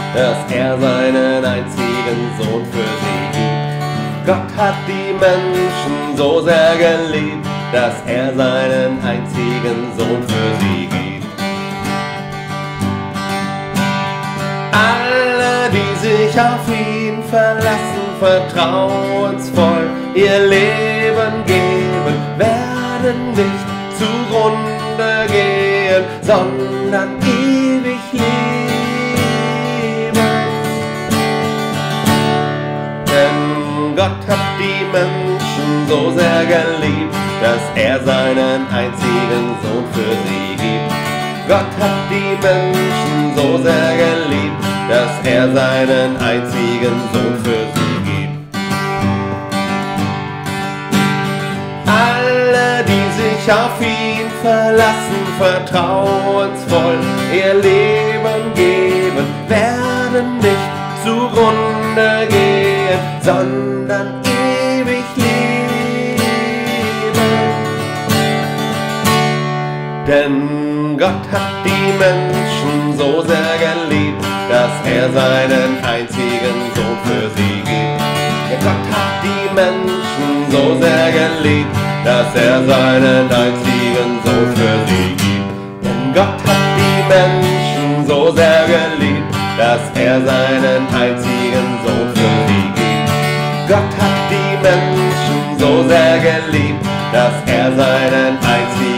dass er seinen einzigen Sohn für sie gibt. Gott hat die Menschen so sehr geliebt, dass er seinen einzigen Sohn für sie gibt. Alle, die sich auf ihn verlassen, vertrauensvoll ihr Leben geben, werden nicht zugrunde gehen, sondern ewig leben. Denn Gott hat die Menschen so sehr geliebt, dass er seinen einzigen Sohn für sie gibt. Gott hat die Menschen so sehr geliebt, dass er seinen einzigen Sohn für sie gibt. Alle, die sich auf ihn verlassen, vertrauensvoll ihr Leben geben, werden nicht zugrunde gehen, sondern ewig leben. Denn Gott hat die Menschen so sehr geliebt, dass er seinen einzigen Sohn für sie gibt. Ja, Gott hat die Menschen so sehr geliebt, dass er seinen einzigen Sohn für sie gibt. Denn Gott hat die Menschen so sehr geliebt, dass er seinen einzigen Sohn für sie gibt. Gott hat die Menschen so sehr geliebt, dass er seinen einzigen